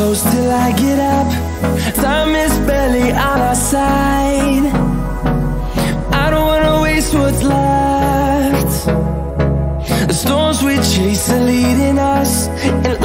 close till I get up. Time is barely on our side. I don't wanna waste what's left. The storms we chase are leading us, and